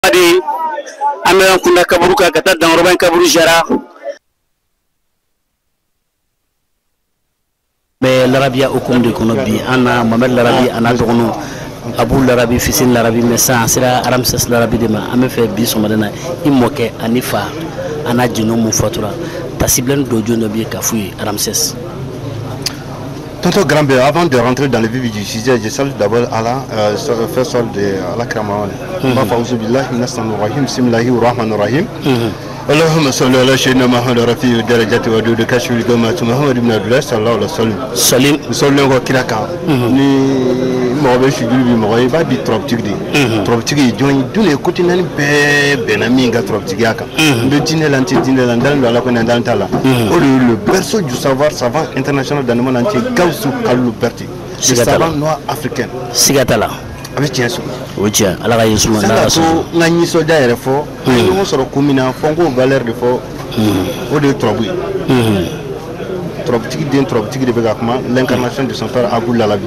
Adi ame kunda kaburu ka kata dangoroban kaburu jara be larabia hukum de kono bi ana Mohamed Larabi ana dogono Abu Larabi fisin Larabi mesa sira Ramses Larabi de ma ame fe bi somadana imoke anifa ana jino mu fatura tasiblen dojo no bi kafuyi Ramses. Tonton Grandbe, avant de rentrer dans le vif du sujet, je salue d'abord Allah, faire sol de Allah Kramawan. اللهم صل على سيدنا محمد رفيع الدرجات ودود كشف الجماعة محمد بن عبد الله صلى الله عليه وسلم. سليم. سليم وكلاكا. ni mɔgɔ sujudi bi mɔgɔ b'a bi tɔrɔbutigi de tɔrɔbutigi jɔn dun côté naani bɛɛ bɛnna min ka tɔrɔbutigiya kan n bɛ diinɛ la n tɛ diinɛ la n dalen don ala ko n dalen t'a la o de ye le berceau du savoir savant international dans le monde entier Gawusu Kalilu Berete le savant noir africain siga t'a la a bɛ tiɲɛ sɔrɔ o tiɲɛ ala ka yesu ma n'ala sɔrɔ n ka nisɔndiya yɛrɛ fɔ a ye ɲɔgɔn sɔrɔ kun min na fɔ n k'o valeur de fɔ o de ye tɔrɔbu ye tɔrɔbutigi den tɔrɔbutigi de bɛ ka kuma l'incarnation de son père Abu Larabi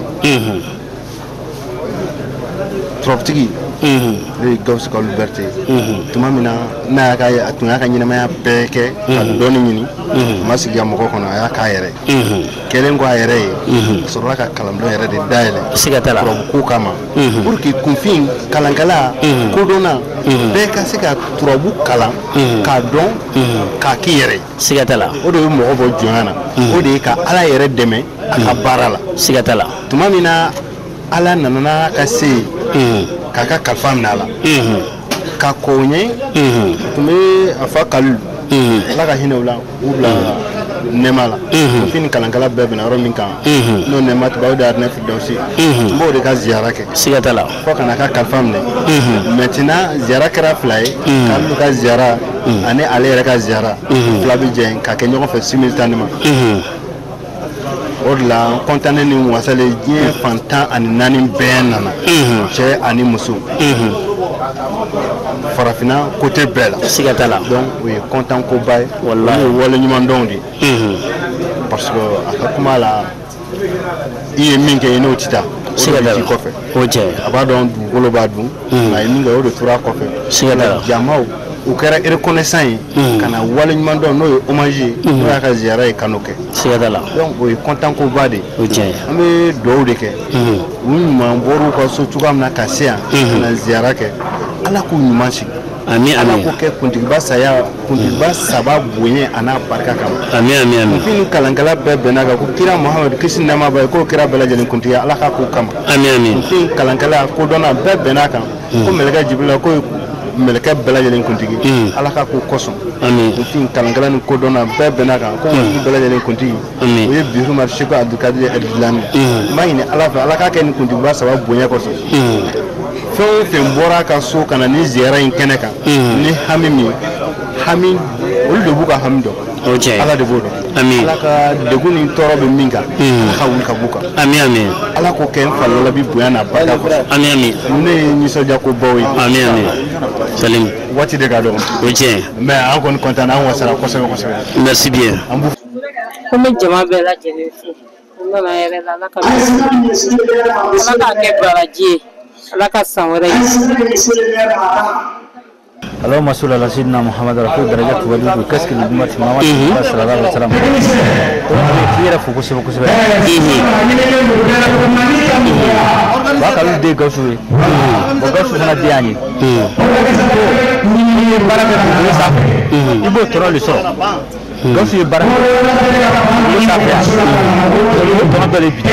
tɔrɔbutigi ne ye Gawusu Kalilu Berete tuma min na n'a y'a tun y'a ka ɲɛnamaya bɛɛ kɛ ka dɔɔni ɲini a ma sigi mɔgɔ kɔnɔ a y'a k'a yɛrɛ kɛlen ko a yɛrɛ ye a sɔrɔla ka kalanbulon yɛrɛ de dayɛlɛ siga t'a la turabu ko kama pour que kunfin kalankala kodɔnna bɛɛ ka se ka turabu kalan k'a dɔn k'a k'i yɛrɛ siga t'a la o de ye mɔgɔ bɔ jɔnya na o de ye ka ala yɛrɛ dɛmɛ a ka baara la siga t'a la tuma min na ala nana ka se k'a ka kalifa minɛ a la ka ko ɲɛ tun bɛ a fa Kalilu ala ka hinɛ u la u bila nɛma la fini kalankala bɛɛ bɛna yɔrɔ min kan n'o nɛma tuba o de Arinɛ Firidawusi n b'o de ka ziyara kɛ siga t'a la fo kana ka kalifa minɛ maintenant ziyara kɛra fila ye Kalilu ka ziyara ani ale yɛrɛ ka ziyara fila bɛ jɛ ka kɛ ɲɔgɔn fɛ simultanément o de la n kɔntannen ni wasalen diɲɛ fantan ani naani bɛɛ nana cɛ ani muso farafina côté bɛɛ la siga t'a la donc o ye content koba ye wallahi o ye wale ɲuman dɔn de parce que a ka kuma la i ye min kɛ i n'o tɛ taa siga t'a la kɔfɛ o cɛ a b'a dɔn dugukolo b'a dun a ye min kɛ o de tora kɔfɛ siga t'a la jamaw o kɛra reconnaissant ye ka na wale ɲuman dɔn n'o ye hommage ye n'o y'a ka ziyara ye ka n'o kɛ siga t'a la donc o ye content koba de o cɛ an bɛ dugawu de kɛ u ɲuman bɔr'u ka so cogoya min na ka se yan ka na ziyara kɛ ala k'u ɲuman sigi amin amin ala ko kɛ kuntigiba saya kuntigiba saba bonya a n'a barika kama amin amin amin fini kalankala bɛɛ bɛnna kan ko kira Muhamadu kisi nɛɛma b'a ye k'o kira bɛɛ lajɛlen kuntigiya ala k'a k'u kama amin amin fini kalankala kodɔnna bɛɛ bɛnna kan ko mɛlɛkɛ Jibirila k'o ye mɛlɛkɛ bɛɛ lajɛlen kuntigi ala k'a k'u kɔsɔn amin fini kalankala ni kodɔnna bɛɛ bɛnna kan ko kuntigi bɛɛ lajɛlen kuntigi o ye Bihima Seku Abdulkadiri Adilani n b'a ɲini ala fɛ ala k'a kɛ ni kuntigiba saba bonya kɔsɔn fɛn o fɛn bɔra ka so ka na ni ziyara in kɛnɛ kan ni hami min hami olu de b'u ka hami dɔn ala de b'o dɔn ala ka degun ni tɔɔrɔ bɛ min kan ala ka wuli ka b'u kan amin amin ala k'o kɛ n falɔla bi bonya n'a barika kɔrɔ amin amin ne ye nisɔndiya ko baw ye amin amin salim waati de ka dɔgɔ o tiɲɛ mais an kɔni content an wasara kosɛbɛ kosɛbɛ merci bien ko n bɛ jama bɛɛ lajɛlen fo n nana yɛrɛ la ala ka ala k'a kɛ baraji ye ala ka san wɛrɛ اللهم صل على سيدنا محمد رسول درجات ودود كسك الأمة محمد صلى الله عليه وسلم كثير فوكس فوكس bakal de Gawusu Gawusu sana diani baraka ko sa ibo toro le so Gawusu baraka ko sa ya ko to le bi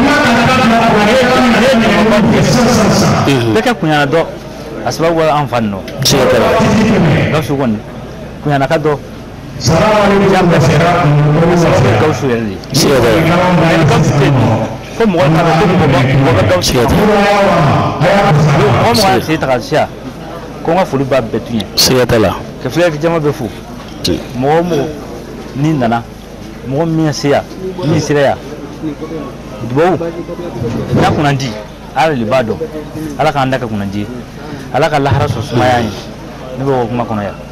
beka kunya do asbabu anfanno siga tala Gawusu gon kunya nakado jambe sera Gawusu yeli siga tala ko mo ka ko Gawusu yeli ko mo se ta sia ko nga fulu ba betunya siga tala ke fle ke jama be fu mo ni nana mo mi sia ni sira dubo na kunandi ala libado ala ka andaka kunandi ala ka lahara so sumaya ni bo kuma kono ya